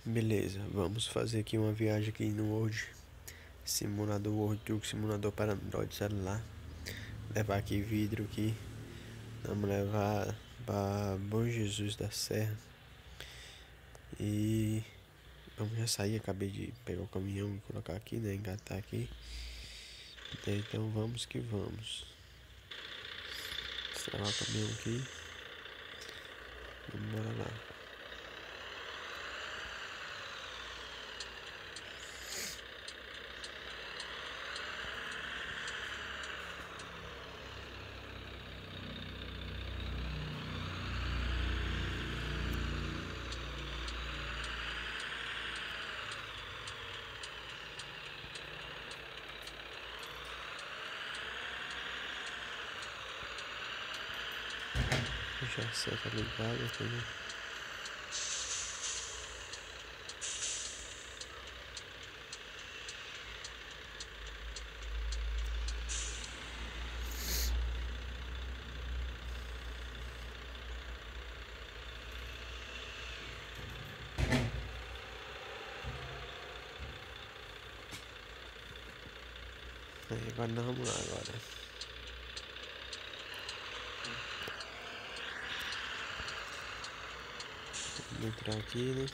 Beleza, vamos fazer aqui uma viagem aqui no Word Simulador World Truck, simulador para Android celular. Levar aqui vidro aqui. Vamos levar para Bom Jesus da Serra. E vamos já sair, acabei de pegar o caminhão e colocar aqui, né, engatar aqui. Então vamos que vamos. Instalar o caminhão aqui. Vamos embora lá. Já seta ligada aqui, né? Aí agora nós vamos lá agora. Vamos entrar aqui, né?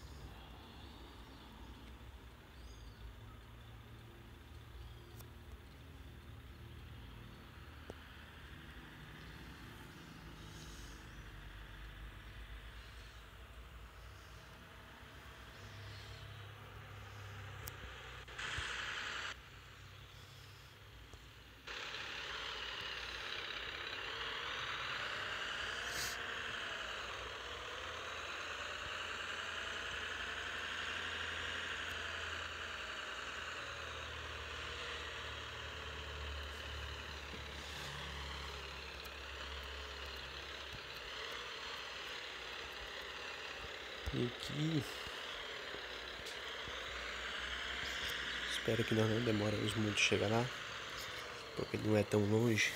E aqui espero que não demoremos muito chegar lá, porque não é tão longe.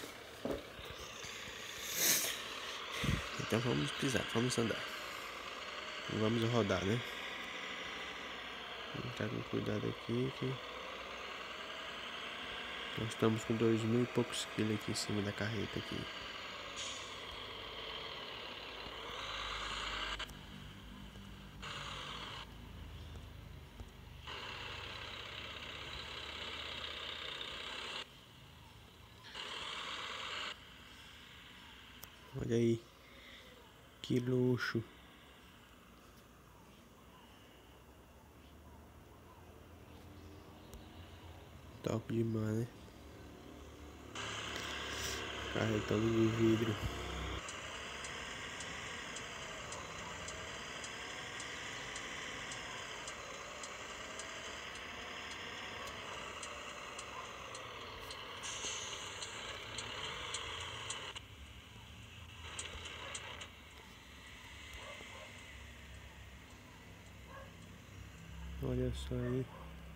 Então vamos pisar, vamos andar. E vamos rodar, né? Vamos estar com cuidado aqui que nós estamos com 2.000 e poucos quilos aqui em cima da carreta aqui. Olha aí, que luxo. Top demais, né? Carretando de vidro. Olha só aí.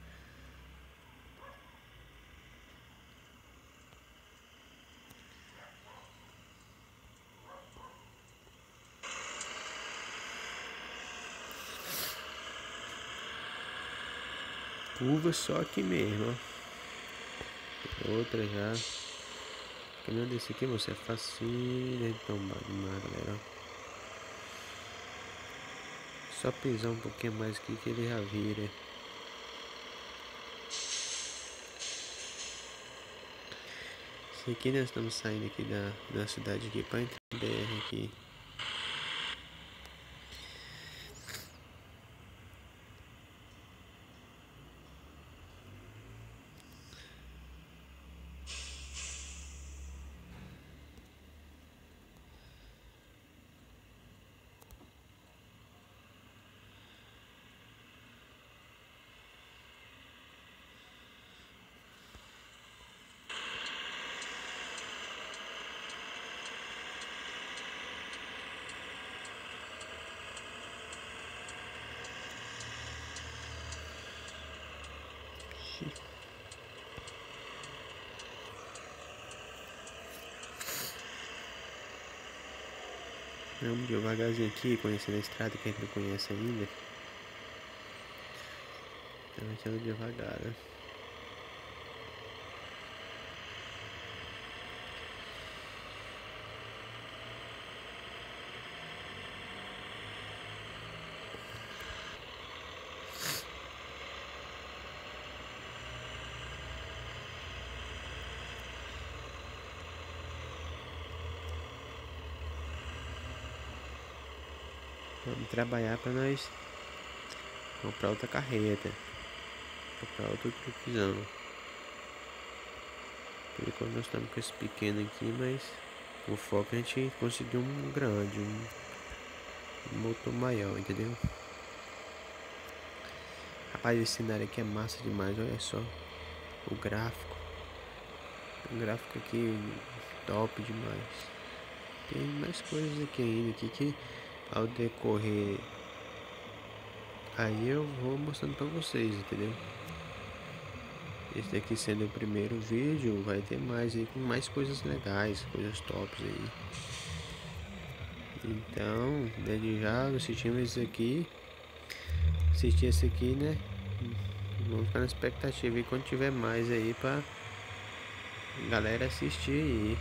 Curva só aqui mesmo, ó. Outra já. Caminhão desse aqui, você é facinho de tombar demais, galera. Só pisar um pouquinho mais aqui que ele já vira. Isso aqui nós estamos saindo aqui da cidade aqui para entrar em BR aqui. Vamos devagarzinho aqui, conhecendo a estrada que a gente não conhece ainda. Então vai sendo devagar, né? Vamos trabalhar para nós comprar outra carreta, comprar outro truquezão. Por enquanto nós estamos com esse pequeno aqui, mas o foco é a gente conseguir um grande, um motor maior, entendeu? Rapaz, esse cenário aqui é massa demais, olha só o gráfico. O gráfico aqui top demais. Tem mais coisas aqui ainda que ao decorrer aí eu vou mostrando pra vocês, entendeu? Esse daqui sendo o primeiro vídeo, vai ter mais aí com mais coisas legais, coisas tops aí. Então, desde já, assistimos esse aqui. Assistir esse aqui, né? Vamos ficar na expectativa e quando tiver mais aí pra galera assistir aí.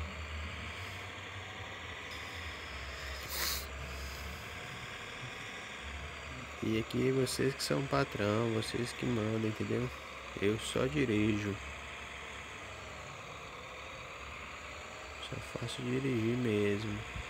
E aqui vocês que são patrão, vocês que mandam, entendeu? Eu só dirijo. Só faço dirigir mesmo.